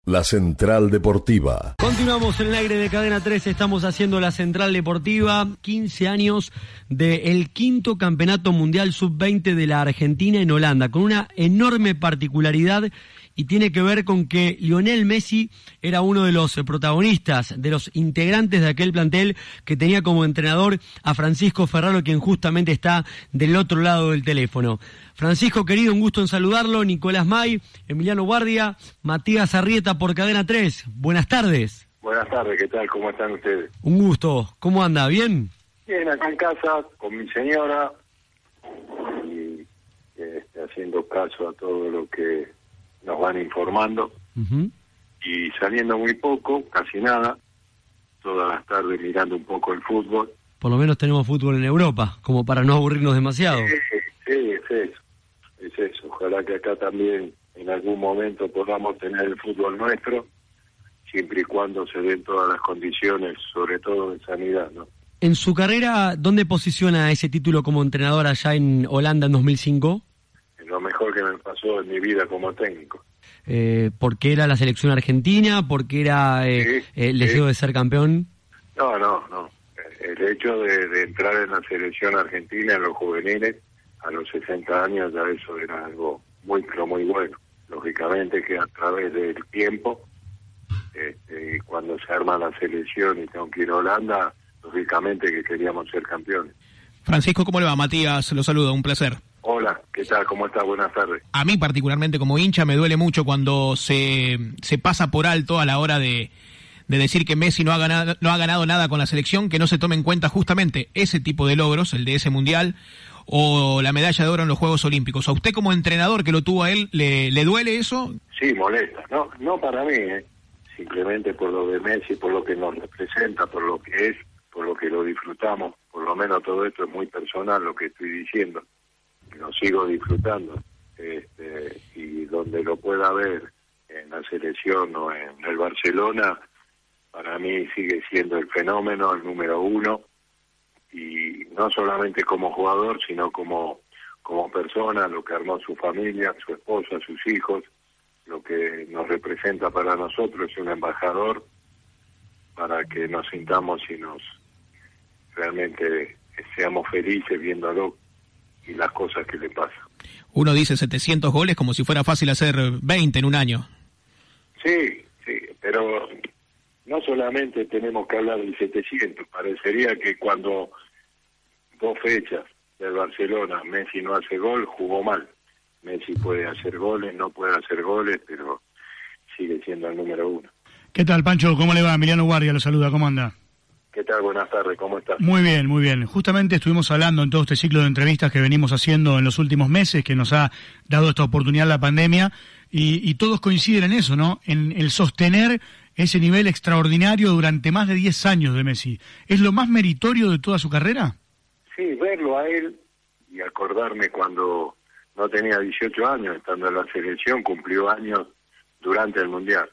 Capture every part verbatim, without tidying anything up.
La Central Deportiva. Continuamos en el aire de Cadena tres, estamos haciendo la Central Deportiva, quince años del quinto Campeonato Mundial sub veinte de la Argentina en Holanda, con una enorme particularidad y tiene que ver con que Lionel Messi era uno de los protagonistas, de los integrantes de aquel plantel que tenía como entrenador a Francisco Ferraro, quien justamente está del otro lado del teléfono. Francisco, querido, un gusto en saludarlo. Nicolás May, Emiliano Guardia, Matías Arrieta por Cadena tres. Buenas tardes. Buenas tardes, ¿qué tal? ¿Cómo están ustedes? Un gusto. ¿Cómo anda? ¿Bien? Bien, acá en casa, con mi señora, y este, haciendo caso a todo lo que nos van informando, uh-huh. y saliendo muy poco, casi nada, todas las tardes mirando un poco el fútbol. Por lo menos tenemos fútbol en Europa, como para no aburrirnos demasiado. Sí, sí, es eso, es eso. Ojalá que acá también en algún momento podamos tener el fútbol nuestro, siempre y cuando se den todas las condiciones, sobre todo de sanidad, ¿no? En su carrera, ¿dónde posiciona ese título como entrenador allá en Holanda en dos mil cinco? Lo mejor que me pasó en mi vida como técnico. Eh, ¿Por qué era la selección argentina? ¿Por qué era eh, sí, el deseo sí. de ser campeón? No, no, no. El hecho de, de entrar en la selección argentina en los juveniles a los sesenta años, ya eso era algo muy, pero muy bueno. Lógicamente que a través del tiempo, este, cuando se arma la selección y tengo que ir a Holanda, lógicamente que queríamos ser campeones. Francisco, ¿cómo le va? Matías, lo saludo, un placer. Hola, ¿qué tal? ¿Cómo estás? Buenas tardes. A mí particularmente como hincha me duele mucho cuando se, se pasa por alto a la hora de, de decir que Messi no ha, ganado, no ha ganado nada con la selección, que no se tome en cuenta justamente ese tipo de logros, el de ese mundial, o la medalla de oro en los Juegos Olímpicos. ¿A usted como entrenador que lo tuvo a él, le, le duele eso? Sí, molesta. No, no para mí, ¿eh? Simplemente por lo de Messi, por lo que nos representa, por lo que es, por lo que lo disfrutamos. Por lo menos todo esto es muy personal lo que estoy diciendo. Lo sigo disfrutando, este, y donde lo pueda ver en la selección o en el Barcelona, para mí sigue siendo el fenómeno, el número uno, y no solamente como jugador, sino como, como persona, lo que armó su familia, su esposa, sus hijos, lo que nos representa para nosotros, es un embajador para que nos sintamos y nos realmente seamos felices viéndolo y las cosas que le pasan. Uno dice setecientos goles como si fuera fácil hacer veinte en un año. Sí, sí, pero no solamente tenemos que hablar de setecientos, parecería que cuando dos fechas del Barcelona Messi no hace gol, jugó mal. Messi puede hacer goles, no puede hacer goles, pero sigue siendo el número uno. ¿Qué tal, Pancho? ¿Cómo le va? Emiliano Guardia lo saluda, ¿cómo anda? ¿Qué tal? Buenas tardes, ¿cómo estás? Muy bien, muy bien. Justamente estuvimos hablando en todo este ciclo de entrevistas que venimos haciendo en los últimos meses, que nos ha dado esta oportunidad la pandemia, y, y todos coinciden en eso, ¿no? En el sostener ese nivel extraordinario durante más de diez años de Messi. ¿Es lo más meritorio de toda su carrera? Sí, verlo a él y acordarme cuando no tenía dieciocho años, estando en la selección, cumplió años durante el Mundial.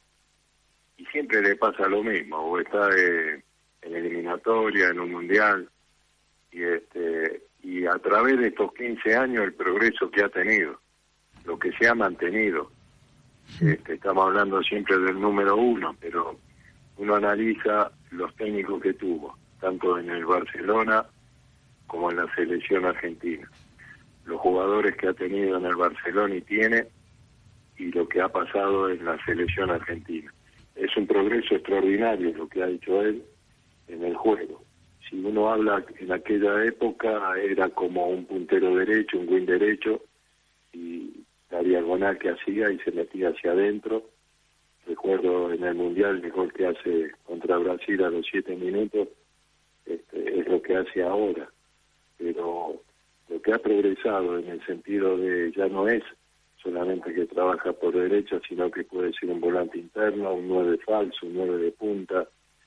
Y siempre le pasa lo mismo, o está de... en eliminatoria, en un mundial, y este y a través de estos quince años el progreso que ha tenido, lo que se ha mantenido. Este, estamos hablando siempre del número uno, pero uno analiza los técnicos que tuvo, tanto en el Barcelona como en la selección argentina. Los jugadores que ha tenido en el Barcelona y tiene, y lo que ha pasado en la selección argentina. Es un progreso extraordinario lo que ha hecho él en el juego. Si uno habla en aquella época, era como un puntero derecho, un wing derecho, y la diagonal que hacía y se metía hacia adentro. Recuerdo en el Mundial el gol que hace contra Brasil a los siete minutos, este, es lo que hace ahora. Pero lo que ha progresado en el sentido de ya no es solamente que trabaja por derecha, sino que puede ser un volante interno, un nueve falso, un nueve de punta.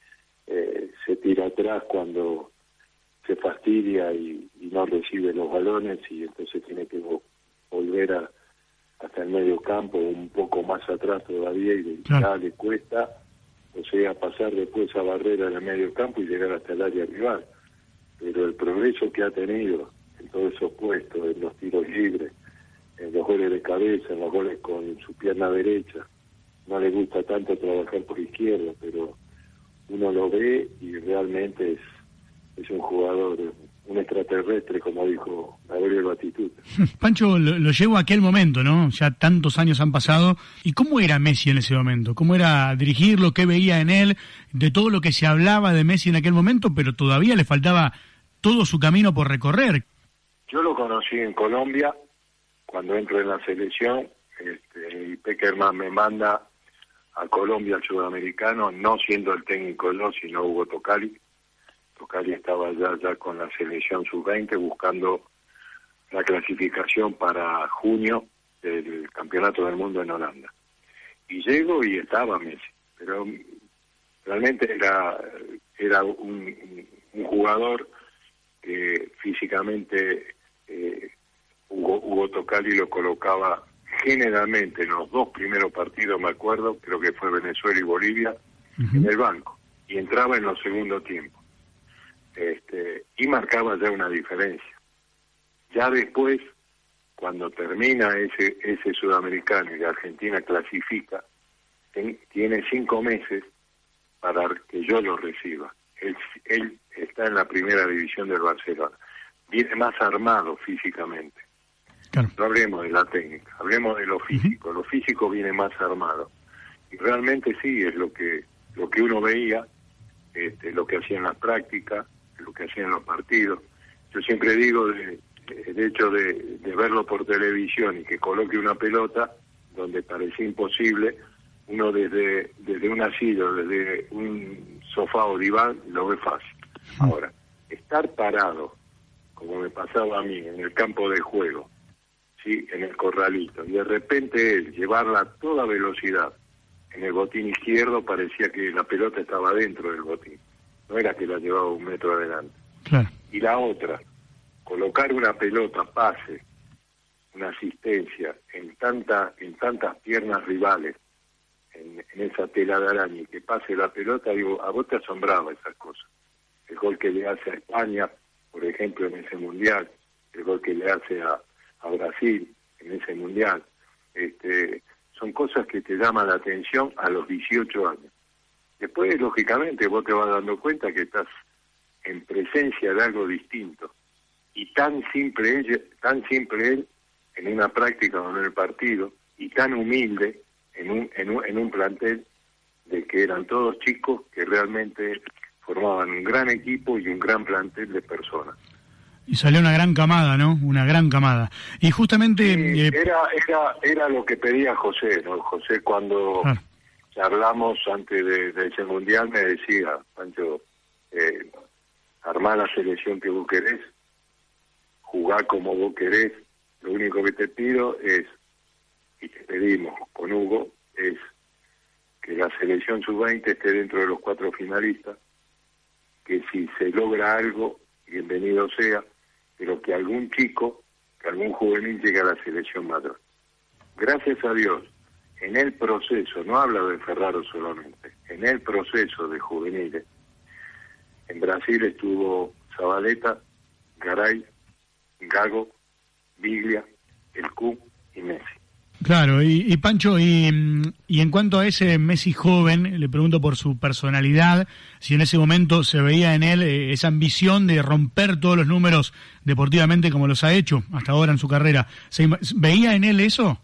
Eh, se tira atrás cuando se fastidia y, y no recibe los balones, y entonces tiene que vo- volver a, hasta el medio campo, un poco más atrás todavía, y claro, ya le cuesta, o sea, pasar después esa barrera en el medio campo y llegar hasta el área rival. Pero el progreso que ha tenido en todos esos puestos, en los tiros libres, en los goles de cabeza, en los goles con su pierna derecha, no le gusta tanto trabajar por izquierda, pero uno lo ve y realmente es, es un jugador, un extraterrestre, como dijo Gabriel Batistuta. Pancho, lo, lo llevo a aquel momento, ¿no? Ya tantos años han pasado. ¿Y cómo era Messi en ese momento? ¿Cómo era dirigirlo? ¿Qué veía en él? De todo lo que se hablaba de Messi en aquel momento, pero todavía le faltaba todo su camino por recorrer. Yo lo conocí en Colombia, cuando entro en la selección, este, y Peckerman me manda a Colombia, al sudamericano, no siendo el técnico yo, sino Hugo Tocali. Tocali estaba ya, ya con la selección sub veinte buscando la clasificación para junio del Campeonato del Mundo en Holanda. Y llego y estaba Messi, pero realmente era, era un, un jugador que físicamente eh, Hugo, Hugo Tocali lo colocaba generalmente en los dos primeros partidos, me acuerdo, creo que fue Venezuela y Bolivia, uh-huh. en el banco, y entraba en los segundos tiempos. Este, y marcaba ya una diferencia. Ya después, cuando termina ese ese sudamericano y Argentina clasifica, ten, tiene cinco meses para que yo lo reciba. Él, él está en la primera división del Barcelona. Viene más armado físicamente. Claro. No hablemos de la técnica, hablemos de lo físico. Uh-huh. Lo físico viene más armado. Y realmente sí, es lo que lo que uno veía, este, lo que hacía en las prácticas, lo que hacían los partidos. Yo siempre digo, de, el hecho de, de verlo por televisión y que coloque una pelota donde parecía imposible, uno desde desde una silla, desde un sofá o diván, lo ve fácil. Ahora, estar parado, como me pasaba a mí, en el campo de juego, sí, en el corralito, y de repente él llevarla a toda velocidad en el botín izquierdo, parecía que la pelota estaba dentro del botín. No era que la llevaba un metro adelante. Claro. Y la otra, colocar una pelota, pase, una asistencia en tanta, en tantas piernas rivales, en, en esa tela de araña, y que pase la pelota, digo, a vos te asombraba esas cosas. El gol que le hace a España, por ejemplo, en ese mundial, el gol que le hace a, a Brasil en ese mundial, este, son cosas que te llaman la atención a los dieciocho años. Después, lógicamente, vos te vas dando cuenta que estás en presencia de algo distinto. Y tan simple él, tan simple él en una práctica o en el partido, y tan humilde en un, en un, en un plantel de que eran todos chicos que realmente formaban un gran equipo y un gran plantel de personas. Y salió una gran camada, ¿no? Una gran camada. Y justamente... Sí, eh... era, era, era lo que pedía José, ¿no? José cuando... Ah. Charlamos antes de, de ese mundial, me decía, Pancho, eh, armar la selección que vos querés, jugar como vos querés, lo único que te pido es, y te pedimos con Hugo, es que la selección sub veinte esté dentro de los cuatro finalistas, que si se logra algo, bienvenido sea, pero que algún chico, que algún juvenil llegue a la selección mayor. Gracias a Dios, en el proceso, no habla de Ferraro solamente, en el proceso de juveniles, en Brasil estuvo Zabaleta, Garay, Gago, Biglia, El Q y Messi. Claro, y, y Pancho, y, y en cuanto a ese Messi joven, le pregunto por su personalidad, si en ese momento se veía en él eh, esa ambición de romper todos los números deportivamente como los ha hecho hasta ahora en su carrera. ¿Se veía en él eso?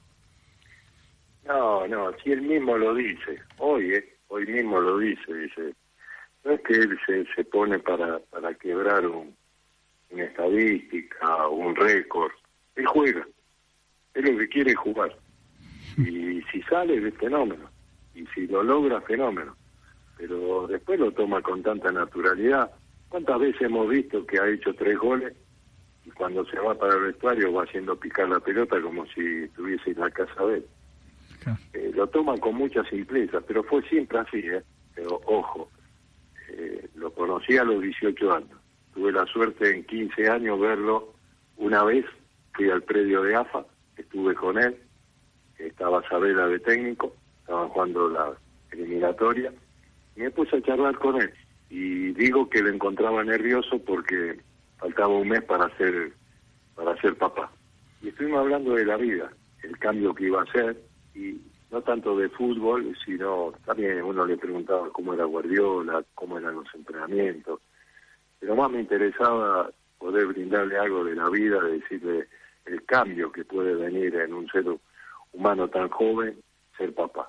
No, no, si él mismo lo dice, hoy, eh, hoy mismo lo dice, dice, no es que él se, se pone para, para quebrar un, una estadística, un récord, él juega, él lo que quiere es jugar, y si sale es fenómeno, y si lo logra, fenómeno, pero después lo toma con tanta naturalidad. ¿Cuántas veces hemos visto que ha hecho tres goles y cuando se va para el vestuario va haciendo picar la pelota como si estuviese en la casa de él? Eh, lo toman con mucha simpleza, pero fue siempre así, ¿eh? Pero ojo, eh, lo conocí a los dieciocho años. Tuve la suerte en quince años verlo una vez, fui al predio de A F A, estuve con él, estaba Sabela de técnico, estaban jugando la eliminatoria, y me puse a charlar con él. Y digo que lo encontraba nervioso porque faltaba un mes para ser, para ser papá. Y estuvimos hablando de la vida, el cambio que iba a hacer, y no tanto de fútbol, sino también uno le preguntaba cómo era Guardiola, cómo eran los entrenamientos, pero más me interesaba poder brindarle algo de la vida, de decirle el cambio que puede venir en un ser humano tan joven, ser papá.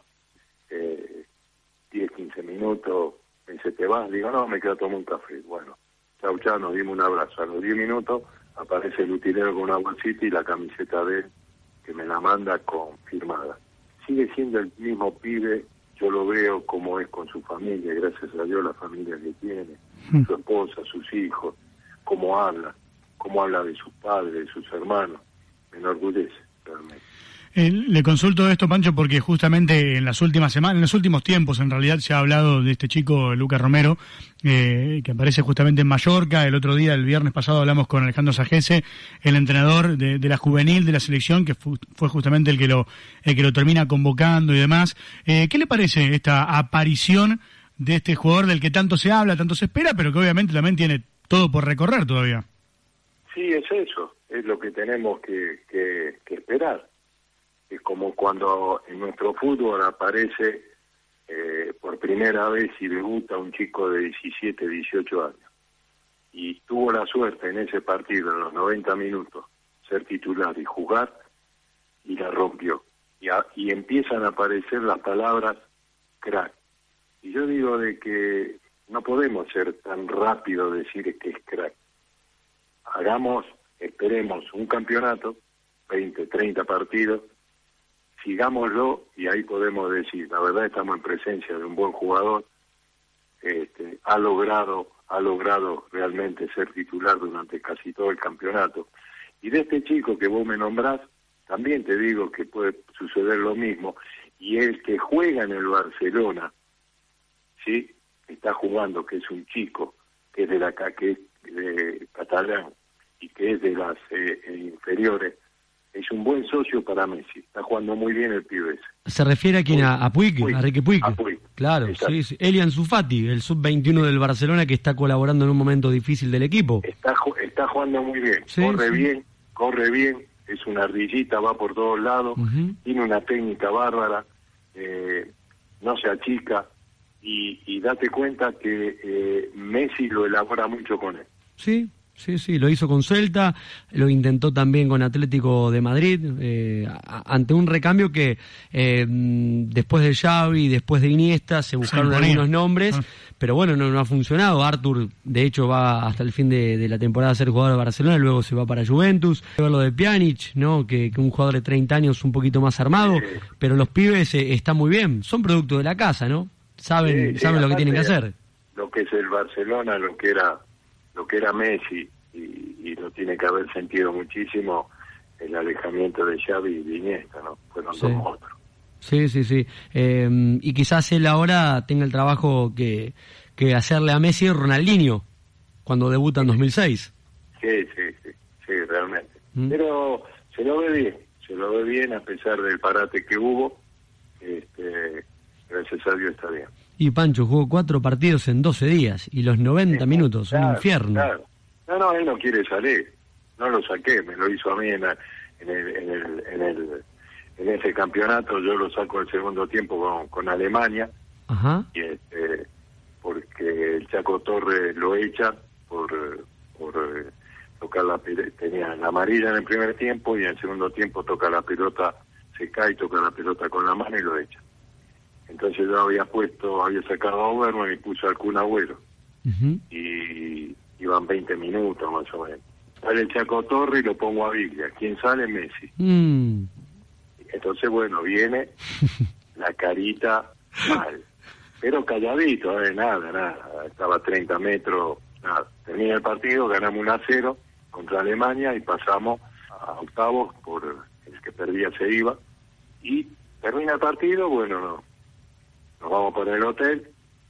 Eh, diez, quince minutos, me dice, ¿te vas? Digo, no, me quedo a tomar un café. Bueno, chau, chau, nos dimos un abrazo. A los diez minutos aparece el utilero con una bolsita y la camiseta de él, que me la manda con firmada. Sigue siendo el mismo pibe, yo lo veo como es con su familia, gracias a Dios la familia que tiene, mm. su esposa, sus hijos, cómo habla, cómo habla de sus padres, de sus hermanos, me enorgullece realmente. Eh, le consulto esto, Pancho, porque justamente en las últimas semanas, en los últimos tiempos, en realidad se ha hablado de este chico, Lucas Romero, eh, que aparece justamente en Mallorca. El otro día, el viernes pasado, hablamos con Alejandro Sajese, el entrenador de, de la juvenil de la selección, que fu- fue justamente el que lo el que lo termina convocando y demás. Eh, ¿Qué le parece esta aparición de este jugador del que tanto se habla, tanto se espera, pero que obviamente también tiene todo por recorrer todavía? Sí, es eso, es lo que tenemos que, que, que esperar. Es como cuando en nuestro fútbol aparece eh, por primera vez y debuta un chico de diecisiete, dieciocho años. Y tuvo la suerte en ese partido, en los noventa minutos, ser titular y jugar, y la rompió. Y, a, y empiezan a aparecer las palabras crack. Y yo digo de que no podemos ser tan rápido decir que es crack. Hagamos, esperemos un campeonato, veinte, treinta partidos, sigámoslo y ahí podemos decir, la verdad estamos en presencia de un buen jugador, este, ha logrado, ha logrado realmente ser titular durante casi todo el campeonato. Y de este chico que vos me nombrás, también te digo que puede suceder lo mismo, y el que juega en el Barcelona, ¿sí? Está jugando, que es un chico, que es de la que es de catalán y que es de las eh, inferiores, es un buen socio para Messi. Está jugando muy bien el pibe ese. ¿Se refiere a quién? Puig. ¿A, a Puig? Puig. ¿A Riqui Puig? A Puig. Claro, Exacto. sí, sí. Eli Ansu Fati, el sub veintiuno del Barcelona, que está colaborando en un momento difícil del equipo. Está, está jugando muy bien. Sí, corre sí. bien, corre bien. Es una ardillita, va por todos lados. Uh-huh. Tiene una técnica bárbara. Eh, no se achica. Y, y date cuenta que eh, Messi lo elabora mucho con él. Sí. Sí, sí, lo hizo con Celta, lo intentó también con Atlético de Madrid, eh, a, ante un recambio que eh, después de Xavi, después de Iniesta, se buscaron algunos nombres, ah. pero bueno, no, no ha funcionado. Artur, de hecho, va hasta el fin de, de la temporada a ser jugador de Barcelona, luego se va para Juventus. Lo de Pjanic, ¿no? que, que un jugador de treinta años un poquito más armado, eh, pero los pibes eh, están muy bien, son producto de la casa, ¿no? Saben, sí, saben sí, lo que tienen que hacer. Lo que es el Barcelona, lo que era lo que era Messi, y, y lo tiene que haber sentido muchísimo el alejamiento de Xavi y de Iniesta, ¿no? Fueron sí. dos monstruos. Sí, sí, sí. Eh, y quizás él ahora tenga el trabajo que, que hacerle a Messi y Ronaldinho cuando debuta en dos mil seis. Sí, sí, sí, sí, realmente. ¿Mm? Pero se lo ve bien, se lo ve bien a pesar del parate que hubo. Este, gracias a Dios está bien. Y Pancho jugó cuatro partidos en doce días y los noventa sí, minutos, claro, un infierno. Claro. No, no, él no quiere salir. No lo saqué, me lo hizo a mí en, la, en, el, en, el, en, el, en ese campeonato. Yo lo saco el segundo tiempo con, con Alemania. Ajá. Y este, porque el Chaco Torres lo echa por, por eh, tocar la pelota. Tenía la amarilla en el primer tiempo y en el segundo tiempo toca la pelota, se cae, toca la pelota con la mano y lo echa. Entonces yo había puesto, había sacado a Oberman y puso al Kun Agüero. Uh-huh. Y iban veinte minutos más o menos. Sale el Chaco Torre y lo pongo a Biglia. ¿Quién sale? Messi. Mm. Entonces, bueno, viene la carita mal. Pero calladito, eh, nada, nada. Estaba a treinta metros, nada. Termina el partido, ganamos uno a cero contra Alemania y pasamos a octavos por el que perdía se iba. Y termina el partido, bueno, no. Nos vamos para el hotel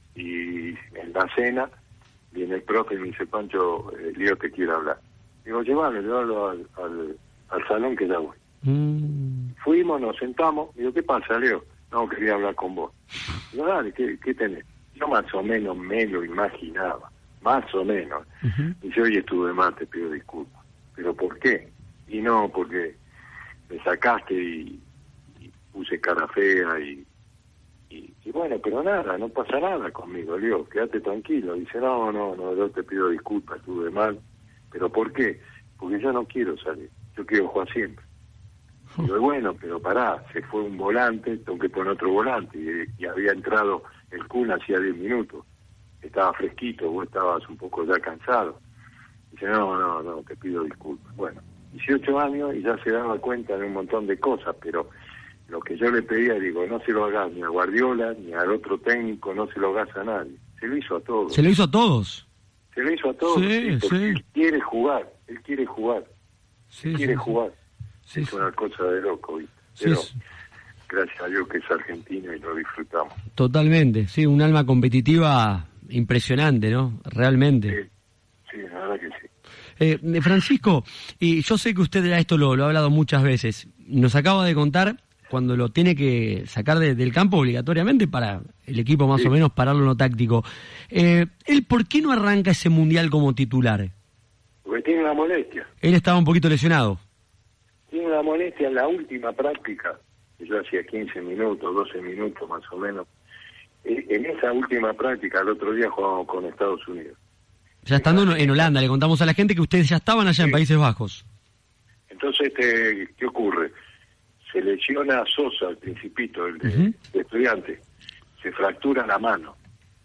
y en la cena viene el profe y me dice, Pancho, eh, Lío te quiere hablar. Digo, llévalo, llévalo al, al, al salón que ya voy. Mm. Fuimos, nos sentamos. Digo, ¿qué pasa, Leo? No, quería hablar con vos. Digo, dale, ¿qué, qué tenés? Yo más o menos me lo imaginaba, más o menos. Uh-huh. Dice, hoy estuve mal, te pido disculpas. ¿Pero por qué? Y no, porque me sacaste y, y, puse cara fea y, y, y bueno, pero nada, no pasa nada conmigo, le digo, quédate tranquilo. Dice, no, no, no, yo te pido disculpas, estuve mal. ¿Pero por qué? Porque yo no quiero salir, yo quiero jugar siempre. Digo, bueno, pero pará, se fue un volante, tengo que poner otro volante, y, y había entrado el Kun hacía diez minutos, estaba fresquito, vos estabas un poco ya cansado. Dice, no, no, no, te pido disculpas. Bueno, dieciocho años y ya se daba cuenta de un montón de cosas, pero lo que yo le pedía, digo, no se lo hagas ni a Guardiola, ni al otro técnico, no se lo hagas a nadie. Se lo hizo a todos. Se lo hizo a todos. Se lo hizo a todos, sí, sí, porque sí. él quiere jugar, él quiere jugar, Sí, él quiere sí, jugar. Sí, es sí. una cosa de loco, ¿viste? Sí, Pero sí. gracias a Dios que es argentino y lo disfrutamos. Totalmente, sí, un alma competitiva impresionante, ¿no? Realmente. Sí, sí, la verdad que sí. Eh, Francisco, y yo sé que usted a esto lo, lo ha hablado muchas veces, nos acaba de contar cuando lo tiene que sacar de, del campo obligatoriamente para el equipo más Sí. o menos pararlo en lo táctico. Eh, ¿Él por qué no arranca ese mundial como titular? Porque tiene una molestia. Él estaba un poquito lesionado. Tiene una molestia en la última práctica, que yo hacía quince minutos, doce minutos más o menos. Eh, En esa última práctica, el otro día jugábamos con Estados Unidos. Ya estando en, en Holanda, le contamos a la gente que ustedes ya estaban allá en Sí. Países Bajos. Entonces, este, ¿qué ocurre? Se lesiona a Sosa, el principito, el de, Ujú. de estudiante. Se fractura la mano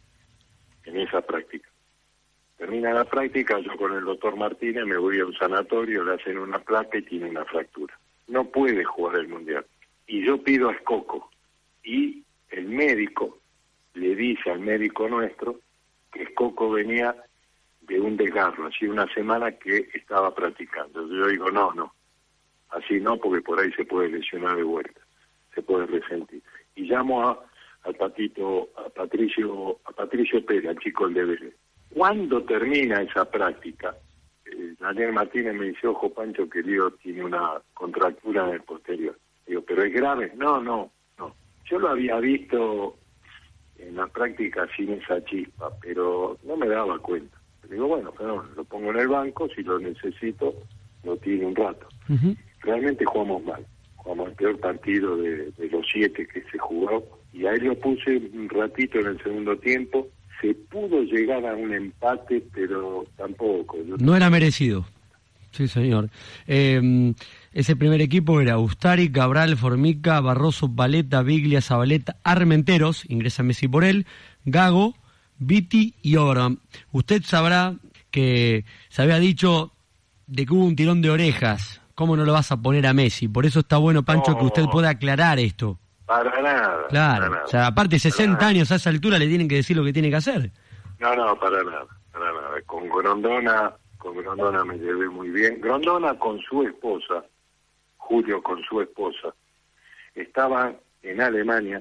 en esa práctica. Termina la práctica, yo con el doctor Martínez me voy a un sanatorio, le hacen una placa y tiene una fractura. No puede jugar el Mundial. Y yo pido a Escoco. Y el médico le dice al médico nuestro que Escoco venía de un desgarro, así una semana que estaba practicando. Yo digo, no, no, así no, porque por ahí se puede lesionar de vuelta, se puede resentir. Y llamo a, al patito, a Patricio, a Patricio Pérez, al chico del D B L. Cuando termina esa práctica, eh, Daniel Martínez me dice, ojo Pancho, que Lío tiene una contractura en el posterior. Digo, ¿pero es grave? No, no, no. Yo lo había visto en la práctica sin esa chispa, pero no me daba cuenta. Digo, bueno, pero lo pongo en el banco, si lo necesito, lo tiene un rato. Ujú. Realmente jugamos mal, jugamos el peor partido de, de los siete que se jugó, y ahí lo puse un ratito en el segundo tiempo. Se pudo llegar a un empate, pero tampoco. Yo No era merecido. Sí, señor. Eh, ese primer equipo era Ustari, Cabral, Formica, Barroso, Paleta, Biglia, Zabaleta, Armenteros, ingresa Messi por él, Gago, Viti y Oberman. Usted sabrá que se había dicho de que hubo un tirón de orejas. ¿Cómo no lo vas a poner a Messi? Por eso está bueno, Pancho, No. que usted pueda aclarar esto. Para nada. Claro. para nada. O sea, aparte, sesenta nada. años a esa altura le tienen que decir lo que tiene que hacer. No, no, para nada, para nada. Con Grondona, con Grondona me llevé muy bien. Grondona con su esposa, Julio con su esposa, estaban en Alemania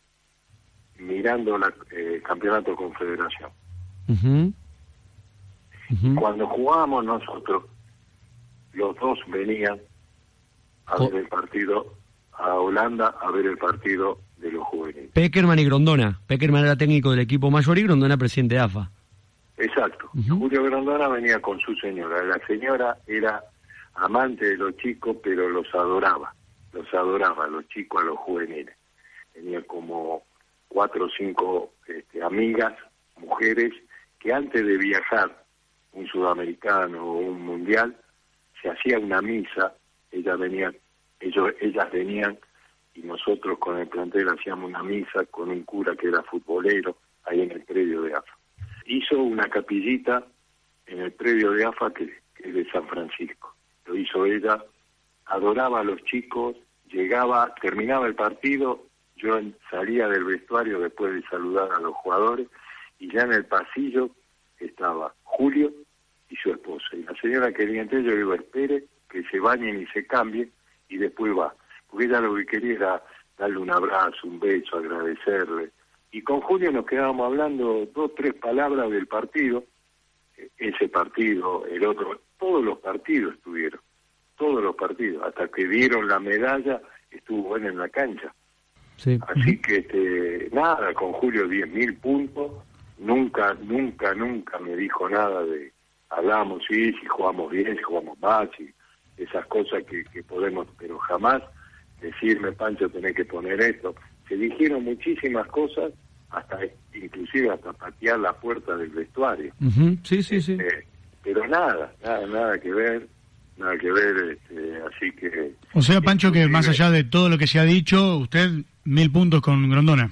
mirando la, eh, el campeonato de confederación. Ujú. Ujú. Cuando jugábamos nosotros, los dos venían a Jo- ver el partido a Holanda, a ver el partido de los juveniles. Peckerman y Grondona. Peckerman era técnico del equipo mayor y Grondona presidente de A F A. Exacto. Ujú. Julio Grondona venía con su señora. La señora era amante de los chicos, pero los adoraba. Los adoraba, a los chicos, a los juveniles. Tenía como cuatro o cinco este, amigas, mujeres, que antes de viajar, un sudamericano o un mundial, se hacía una misa, ella venía, ellos, ellas venían, y nosotros con el plantel hacíamos una misa con un cura que era futbolero, ahí en el predio de A F A. Hizo una capillita en el predio de A F A que, que es de San Francisco. Lo hizo ella, adoraba a los chicos, llegaba, terminaba el partido, yo en- salía del vestuario después de saludar a los jugadores, y ya en el pasillo estaba Julio y su esposa. Y la señora quería entrar, yo le digo, espere, que se bañen y se cambien, y después va. Porque ella lo que quería era darle un abrazo, un beso, agradecerle. Y con Julio nos quedábamos hablando dos, tres palabras del partido, eh, ese partido, el otro, todos los partidos estuvieron, todos los partidos, hasta que dieron la medalla, estuvo él en la cancha. Sí. Así que, este, nada, con Julio diez mil puntos, nunca, nunca, nunca me dijo nada de, hablamos, sí, si jugamos bien, si jugamos mal, si esas cosas que, que podemos, pero jamás decirme, Pancho, tenés que poner esto. Se dijeron muchísimas cosas, hasta inclusive hasta patear la puerta del vestuario. Uh-huh. Sí, sí, sí. Eh, pero nada, nada, nada que ver, nada que ver, este, así que... O sea, Pancho, que más allá de todo lo que se ha dicho, usted mil puntos con Grondona.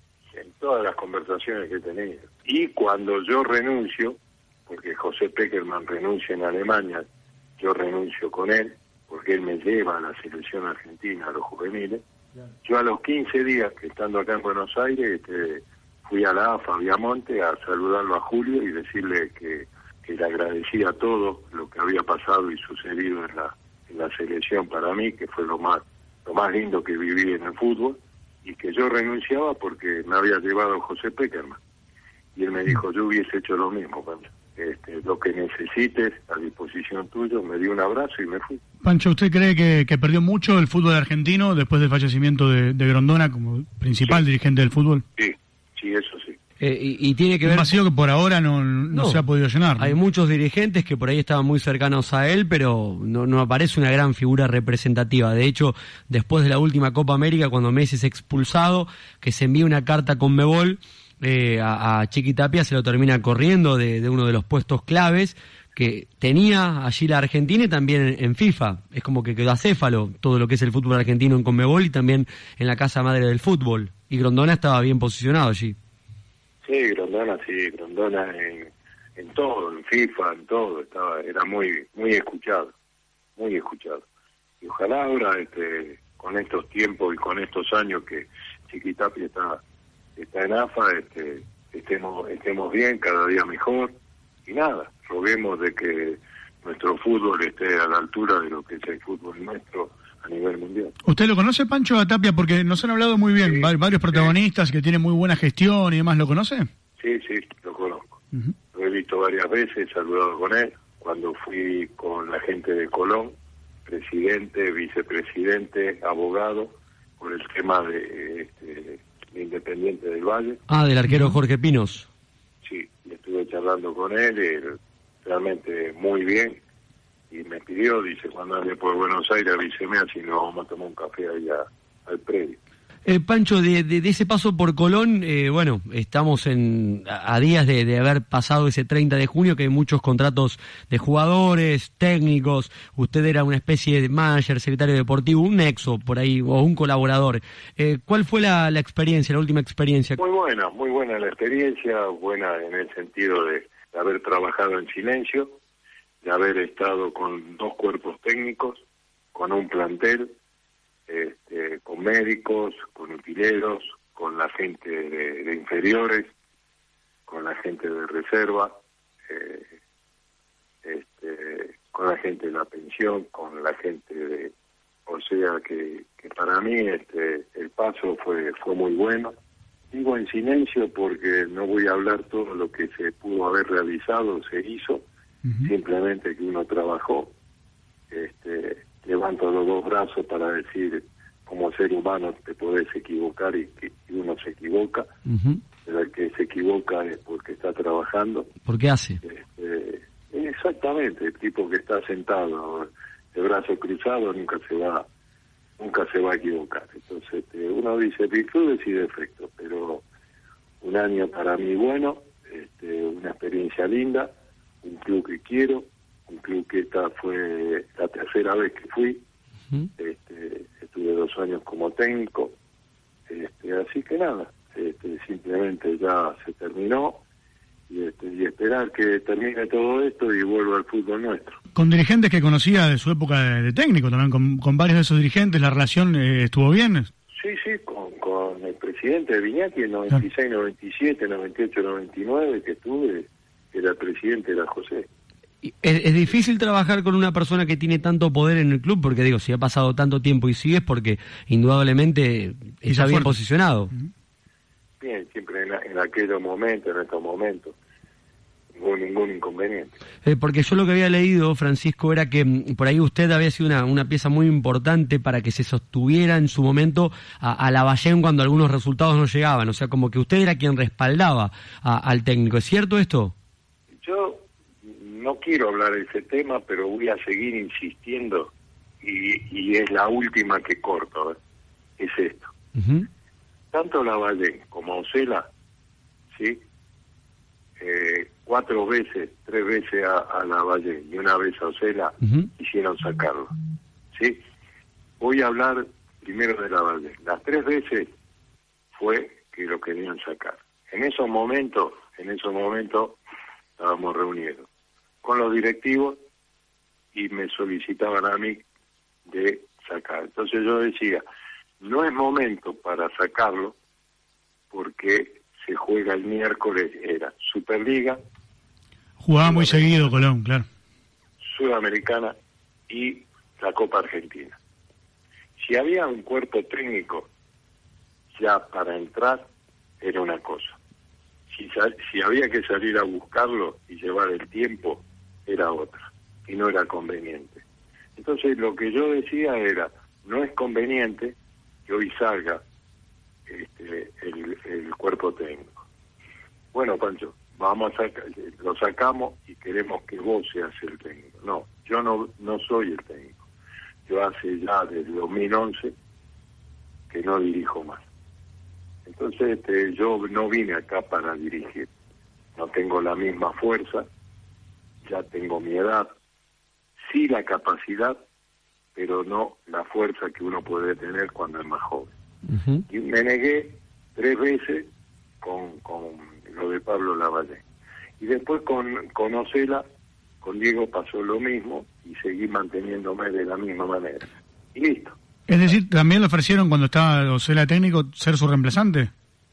En todas las conversaciones que he tenido. Y cuando yo renuncio, porque José Peckerman renuncia en Alemania, yo renuncio con él, porque él me lleva a la selección argentina, a los juveniles. Yo a los quince días, que estando acá en Buenos Aires, este, fui a la A F A, a Viamonte, a saludarlo a Julio y decirle que, que le agradecía todo lo que había pasado y sucedido en la, en la selección para mí, que fue lo más, lo más lindo que viví en el fútbol, y que yo renunciaba porque me había llevado José Peckerman. Y él me dijo, yo hubiese hecho lo mismo, Pancho. Este, lo que necesites, a disposición tuyo, me dio un abrazo y me fui. Pancho, ¿usted cree que, que perdió mucho el fútbol argentino después del fallecimiento de, de Grondona como principal sí. dirigente del fútbol? Sí, sí, eso sí. Eh, y, y tiene que ver... Un vacío que por ahora no, no, no se ha podido llenar, ¿no? Hay muchos dirigentes que por ahí estaban muy cercanos a él, pero no, no aparece una gran figura representativa. De hecho, después de la última Copa América, cuando Messi es expulsado, que se envía una carta con Conmebol, eh, a, a Chiqui Tapia se lo termina corriendo de, de uno de los puestos claves que tenía allí la Argentina y también en, en FIFA. Es como que quedó acéfalo todo lo que es el fútbol argentino en Conmebol y también en la casa madre del fútbol. Y Grondona estaba bien posicionado allí. Sí, Grondona, sí, Grondona en, en todo, en FIFA, en todo, estaba, era muy muy escuchado, muy escuchado. Y ojalá ahora, este, con estos tiempos y con estos años que Chiqui Tapia está, está en A F A, este, estemos, estemos bien, cada día mejor, y nada, roguemos de que nuestro fútbol esté a la altura de lo que es el fútbol nuestro a nivel mundial. ¿Usted lo conoce, Pancho, a Tapia? Porque nos han hablado muy bien, sí, varios protagonistas sí. que tienen muy buena gestión y demás, ¿lo conoce? Sí, sí, lo conozco. Uh-huh. Lo he visto varias veces, he saludado con él, cuando fui con la gente de Colón, presidente, vicepresidente, abogado, por el tema de, este, de Independiente del Valle. Ah, del arquero Jorge Pinos. Sí, y estuve charlando con él, él realmente muy bien. Y me pidió, dice, cuando ande por Buenos Aires, avíseme, así nos vamos a tomar un café ahí a, al predio. Eh, Pancho, de, de, de ese paso por Colón, eh, bueno, estamos en a días de, de haber pasado ese treinta de junio, que hay muchos contratos de jugadores, técnicos, usted era una especie de manager, secretario deportivo, un nexo por ahí, o un colaborador. Eh, ¿Cuál fue la, la experiencia, la última experiencia? Muy buena, muy buena la experiencia, buena en el sentido de, de haber trabajado en silencio, de haber estado con dos cuerpos técnicos, con un plantel, este, con médicos, con utileros, con la gente de, de inferiores, con la gente de reserva, eh, este, con la gente de la pensión, con la gente de... O sea que, que para mí este, el paso fue, fue muy bueno. Digo en silencio porque no voy a hablar todo lo que se pudo haber realizado, se hizo, uh-huh. simplemente que uno trabajó. Este, levanto los dos brazos para decir, como ser humano te podés equivocar y, y uno se equivoca, uh-huh. pero el que se equivoca es porque está trabajando. ¿Por qué hace? Este, exactamente, el tipo que está sentado, de brazo cruzado, nunca se va nunca se va a equivocar. Entonces este, uno dice virtudes y defectos, pero un año para mí bueno, este, una experiencia linda, un club que quiero, un club que esta fue la tercera vez que fui, uh-huh. este, estuve dos años como técnico, este, así que nada, este, simplemente ya se terminó y, este, y esperar que termine todo esto y vuelva al fútbol nuestro. Con dirigentes que conocía de su época de, de técnico también, con, con varios de esos dirigentes, ¿la relación eh, estuvo bien? Sí, sí, con, con el presidente de Viñati en noventa y seis, noventa y siete, noventa y ocho, noventa y nueve que estuve, era el presidente, era José. Es, es difícil trabajar con una persona que tiene tanto poder en el club, porque digo, si ha pasado tanto tiempo y sigue es porque indudablemente está bien posicionado. Bien, siempre en, en aquellos momentos, en estos momentos, ningún, ningún inconveniente. Eh, porque yo lo que había leído, Francisco, era que m, por ahí usted había sido una, una pieza muy importante para que se sostuviera en su momento a, a Lavallén cuando algunos resultados no llegaban, o sea, como que usted era quien respaldaba a, al técnico. ¿Es cierto esto? Yo no quiero hablar de ese tema, pero voy a seguir insistiendo y, y es la última que corto, ¿eh? Es esto. Uh-huh. Tanto Lavallén como Osela, ¿sí? Eh, cuatro veces, tres veces a, a Lavallén y una vez a Osela, uh-huh, quisieron sacarlo, ¿sí? Voy a hablar primero de Lavallén. Las tres veces fue que lo querían sacar. En esos momentos, en esos momentos estábamos reunidos con los directivos y me solicitaban a mí de sacar. Entonces yo decía, no es momento para sacarlo porque se juega el miércoles, era Superliga. Jugaba muy seguido Colón, claro. Sudamericana y la Copa Argentina. Si había un cuerpo técnico ya para entrar, era una cosa. Si, si había que salir a buscarlo y llevar el tiempo, era otra. Y no era conveniente. Entonces lo que yo decía era, no es conveniente que hoy salga este, el, el cuerpo técnico. Bueno, Pancho, vamos a sacar, lo sacamos y queremos que vos seas el técnico. No, yo no, no soy el técnico. Yo hace ya desde dos mil once que no dirijo más. Entonces este, yo no vine acá para dirigir. No tengo la misma fuerza, ya tengo mi edad, sí la capacidad, pero no la fuerza que uno puede tener cuando es más joven. Uh-huh. Y me negué tres veces con, con lo de Pablo Lavallén. Y después con, con Osela, con Diego pasó lo mismo y seguí manteniéndome de la misma manera. Y listo. Es decir, ¿también le ofrecieron cuando estaba Osela técnico ser su reemplazante?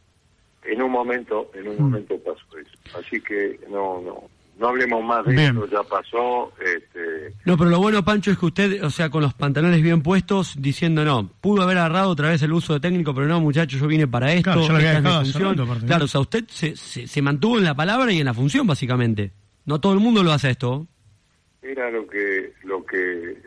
En un momento, en un mm. momento pasó eso. Así que no, no, no hablemos más de bien. Eso, ya pasó. Este... No, pero lo bueno, Pancho, es que usted, o sea, con los pantalones bien puestos, diciendo no, pudo haber agarrado otra vez el uso de técnico, pero no, muchachos, yo vine para esto, claro, yo lo había esta dejado es mi función. rato, aparte, claro, ¿no? O sea, usted se, se, se mantuvo en la palabra y en la función, básicamente. No todo el mundo lo hace esto. Era lo que, lo que,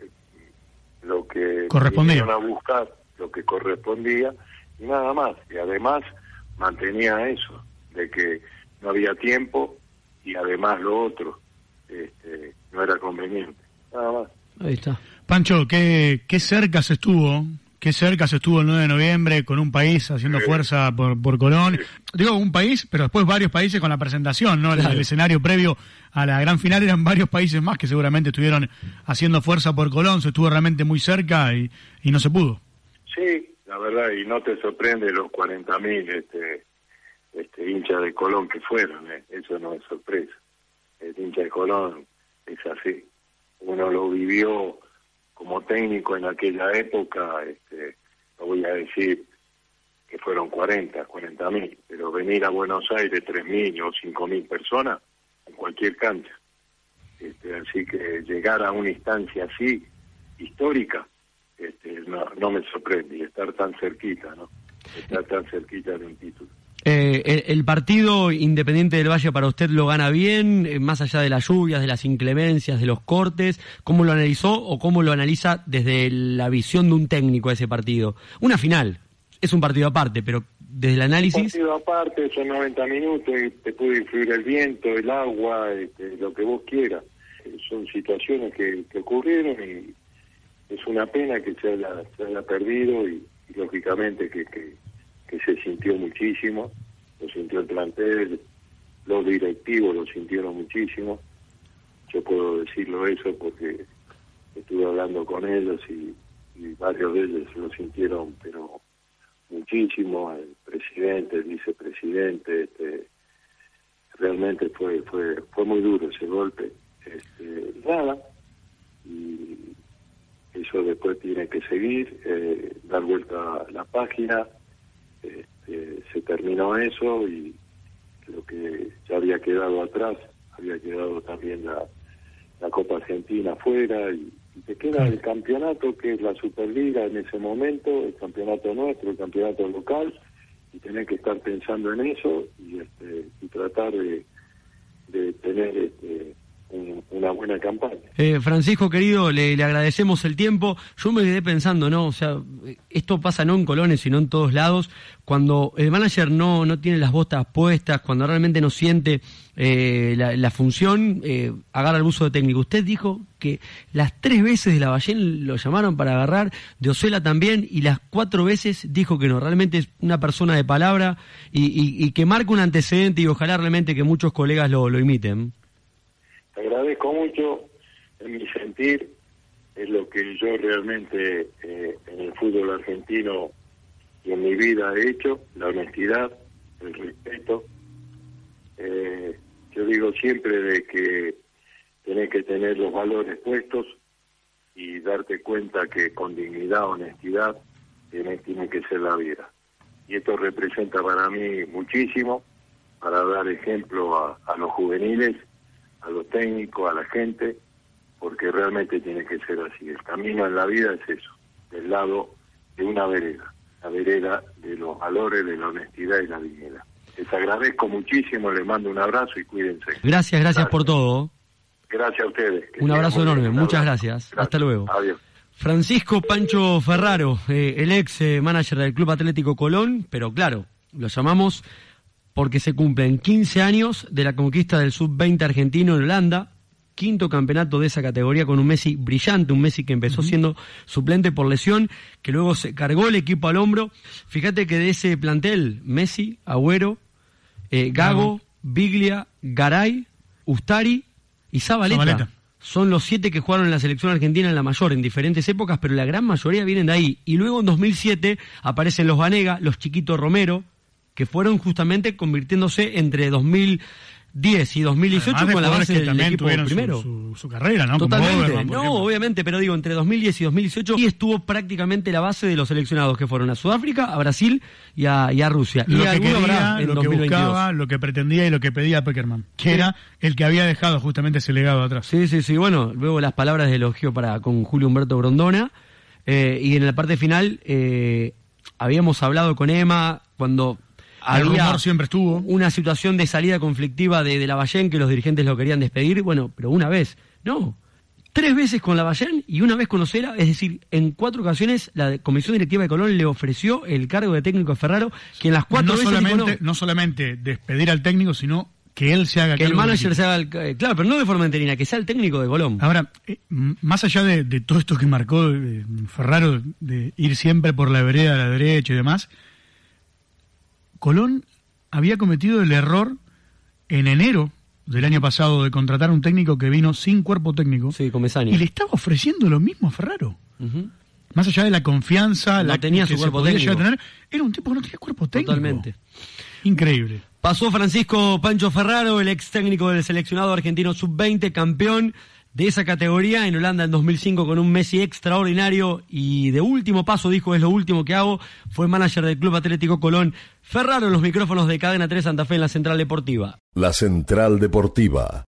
lo que correspondía vinieron a buscar, lo que correspondía y nada más. Y además mantenía eso, de que no había tiempo y además lo otro este, no era conveniente. Nada más. Ahí está. Pancho, ¿qué, qué cerca se estuvo? ¿Qué cerca se estuvo el nueve de noviembre con un país haciendo sí. fuerza por, por Colón? Sí. Digo, un país, pero después varios países con la presentación, ¿no? Claro. El, el escenario previo a la gran final eran varios países más que seguramente estuvieron haciendo fuerza por Colón, se estuvo realmente muy cerca y, y no se pudo. Sí, la verdad, y no te sorprende los cuarenta mil este, este, hinchas de Colón que fueron, ¿eh? Eso no es sorpresa. El hincha de Colón es así. Uno lo vivió como técnico en aquella época, este, no voy a decir que fueron cuarenta, cuarenta mil, pero venir a Buenos Aires tres mil o cinco mil personas en cualquier cancha. Este, así que llegar a una instancia así, histórica, este, no, no me sorprende, y estar tan cerquita, ¿no? Estar tan cerquita de un título. Eh, el, el partido Independiente del Valle para usted lo gana bien, eh, más allá de las lluvias, de las inclemencias, de los cortes. ¿Cómo lo analizó o cómo lo analiza desde la visión de un técnico ese partido? Una final, es un partido aparte, pero desde el análisis... Un partido aparte, son noventa minutos, y te puede influir el viento, el agua, este, lo que vos quieras. Eh, son situaciones que, que ocurrieron y es una pena que se haya, se haya perdido y, y lógicamente que... que que se sintió muchísimo, lo sintió el plantel, los directivos lo sintieron muchísimo. Yo puedo decirlo eso porque estuve hablando con ellos y, y varios de ellos lo sintieron, pero muchísimo. El presidente, el vicepresidente, este, realmente fue fue fue muy duro ese golpe. Este, nada, y eso después tiene que seguir, eh, dar vuelta a la página. Este, se terminó eso y lo que ya había quedado atrás, había quedado también la, la Copa Argentina afuera y, y te queda el campeonato que es la Superliga en ese momento, el campeonato nuestro, el campeonato local, y tener que estar pensando en eso y, este, y tratar de, de tener este, un, una buena campaña. Eh, Francisco, querido, le, le agradecemos el tiempo. Yo me quedé pensando, ¿no? O sea, esto pasa no en Colón, sino en todos lados. Cuando el manager no, no tiene las botas puestas, cuando realmente no siente eh, la, la función, eh, agarra el buzo de técnico. Usted dijo que las tres veces de Lavallén lo llamaron para agarrar, de Osela también, y las cuatro veces dijo que no. Realmente es una persona de palabra y, y, y que marca un antecedente, y ojalá realmente que muchos colegas lo, lo imiten. Te agradezco mucho. En mi sentir, es lo que yo realmente eh, en el fútbol argentino y en mi vida he hecho: la honestidad, el respeto. Eh, yo digo siempre de que tenés que tener los valores puestos y darte cuenta que con dignidad, honestidad, tiene, tiene que ser la vida. Y esto representa para mí muchísimo, para dar ejemplo a, a los juveniles, a los técnicos, a la gente, porque realmente tiene que ser así. El camino en la vida es eso, del lado de una vereda, la vereda de los valores, de la honestidad y la dignidad. Les agradezco muchísimo, les mando un abrazo y cuídense. Gracias, gracias, gracias por todo. Gracias a ustedes. Un abrazo enorme, muchas gracias. gracias. Hasta luego. Adiós. Francisco Pancho Ferraro, eh, el ex eh, manager del Club Atlético Colón, pero claro, lo llamamos porque se cumplen quince años de la conquista del sub veinte argentino en Holanda, quinto campeonato de esa categoría con un Messi brillante, un Messi que empezó uh-huh. siendo suplente por lesión, que luego se cargó el equipo al hombro. Fíjate que de ese plantel, Messi, Agüero, eh, Gago, uh-huh. Biglia, Garay, Ustari y Zabaleta. Zabaleta. Son los siete que jugaron en la selección argentina en la mayor, en diferentes épocas, pero la gran mayoría vienen de ahí. Y luego en dos mil siete aparecen los Vanega, los Chiquitos Romero, que fueron justamente convirtiéndose entre dos mil diez y dos mil dieciocho con la base del equipo primero. Su, su, su carrera, ¿no? Totalmente, Como Overman, no, obviamente, pero digo, entre dos mil diez y dos mil dieciocho y estuvo prácticamente la base de los seleccionados que fueron a Sudáfrica, a Brasil y a, y a Rusia. Lo y que alguno quería, habrá en lo dos que mil veintidós. buscaba, lo que pretendía y lo que pedía Peckerman, que sí. era el que había dejado justamente ese legado atrás. Sí, sí, sí, bueno, luego las palabras de elogio para con Julio Humberto Grondona, eh, y en la parte final eh, habíamos hablado con Emma cuando el había rumor siempre estuvo una situación de salida conflictiva de, de Lavallén, que los dirigentes lo querían despedir, bueno, pero una vez, no, tres veces con Lavallén y una vez con Osela, es decir, en cuatro ocasiones la comisión directiva de Colón le ofreció el cargo de técnico a Ferraro, que en las cuatro no veces solamente, dijo no. no solamente despedir al técnico, sino que él se haga que el cargo manager se haga el, eh, claro, pero no de forma interina, que sea el técnico de Colón. Ahora, eh, más allá de, de todo esto que marcó eh, Ferraro, de ir siempre por la vereda a la derecha y demás, Colón había cometido el error en enero del año pasado de contratar un técnico que vino sin cuerpo técnico. Sí, Comesaña. Y le estaba ofreciendo lo mismo a Ferraro. Uh-huh. Más allá de la confianza, no la tenía que su cuerpo se técnico. Tener, era un tipo que no tenía cuerpo técnico. Totalmente. Increíble. Pasó Francisco Pancho Ferraro, el ex técnico del seleccionado argentino sub veinte, campeón de esa categoría en Holanda en dos mil cinco con un Messi extraordinario, y de último paso, dijo, es lo último que hago. Fue manager del Club Atlético Colón. Ferraro en los micrófonos de Cadena tres Santa Fe en la Central Deportiva. La Central Deportiva.